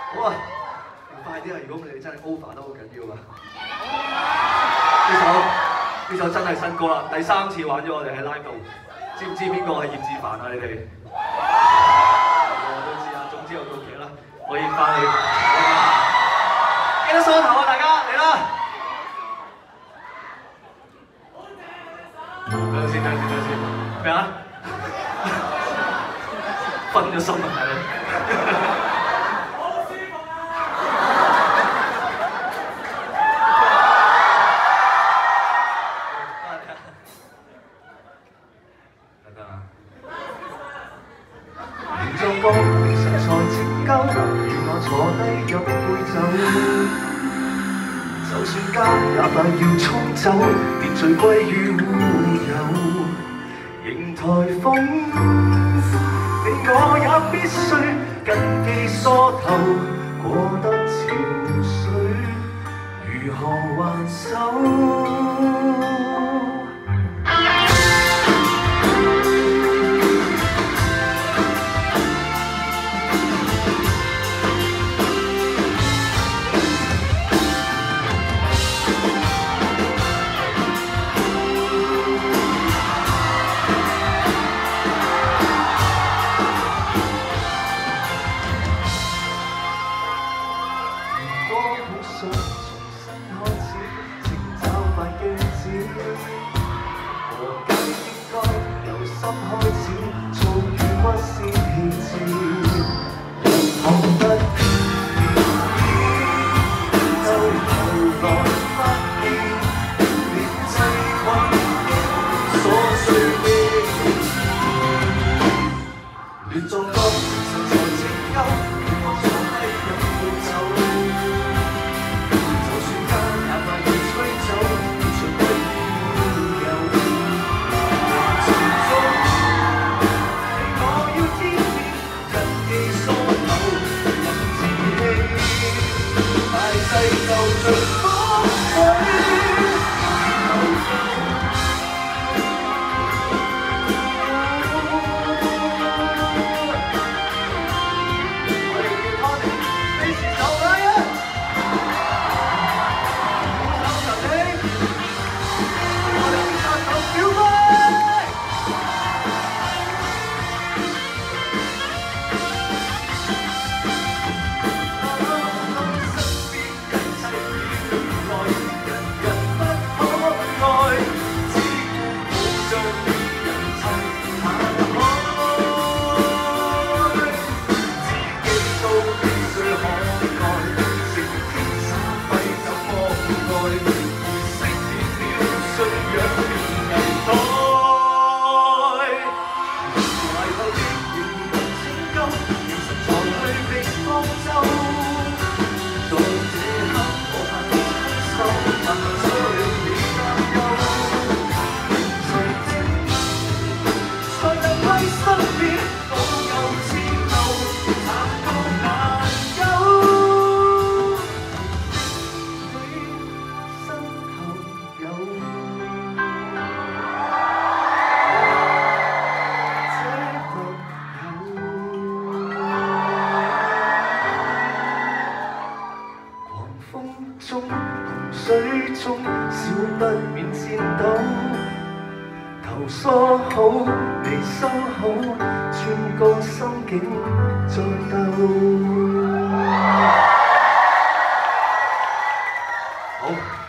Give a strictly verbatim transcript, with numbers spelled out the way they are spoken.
好啊，快啲啊！如果你真係 over 都好緊要啊！呢首呢首真係新歌啦，第三次玩咗我哋喺 live 度，知唔知邊個係葉志凡啊？你哋？我都知啊，總之有到期啦，可以翻去。記得梳頭啊，大家嚟啦！等陣先，等陣先，等陣先，咩啊？分咗心啊，大佬！作歌實在拯救，如我坐低飲杯酒，就算家也快要沖走，連罪歸於烏有。迎颱風，你我也必須緊記梳頭，過得潮水，如何還手？想重新開始，請找塊鏡子，和解應該由心開始，做與不是其次，人看不見，到頭來發現，連際困瑣碎的亂作歌實在拯救，讓我坐低飲杯酒。中洪水中，少不免顫抖，頭梳好，眉收好，轉個心境再鬥。好。